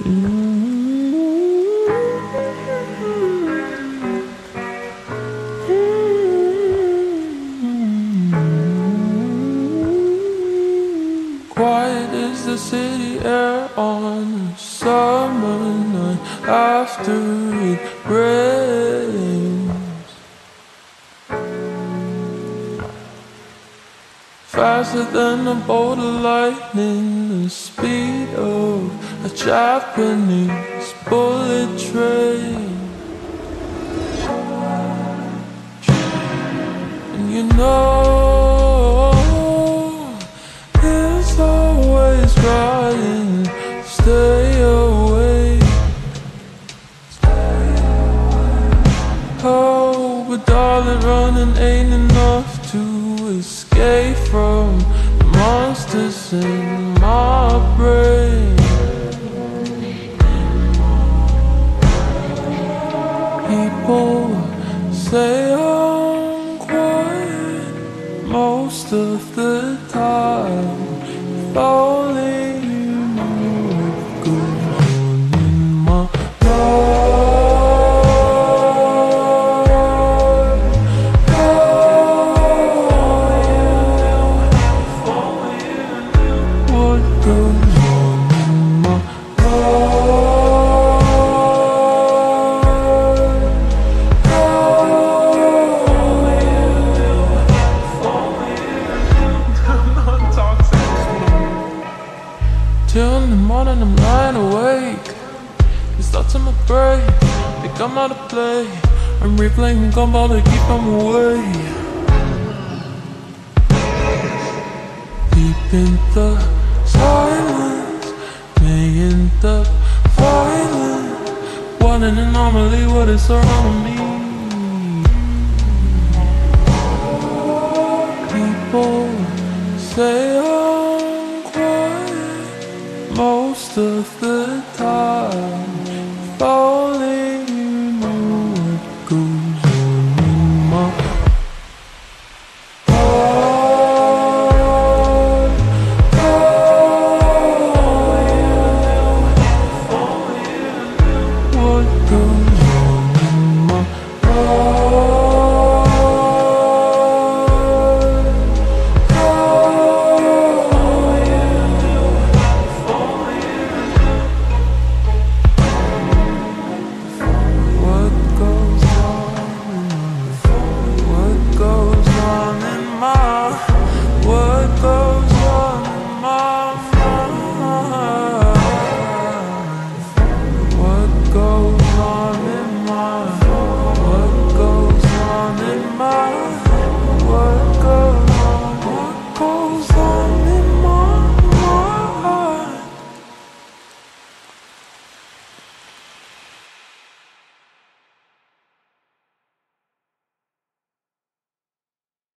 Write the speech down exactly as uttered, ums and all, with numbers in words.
Quiet is the city air on a summer night after it rains. Faster than a bolt of lightning, the speed of a Japanese bullet train. And you know it's always trying to stay awake. Oh, but darling, running ain't enough to escape from the monsters in my brain. People say I'm quiet most of the time. If only you knew what's going on in my life. Till in the morning I'm lying awake. These thoughts in my brain, they come out of play. I'm replaying gumball to keep them away. Deep in the silence, may end up violent. What an anomaly, what is surrounding me. People say I'm quiet most of the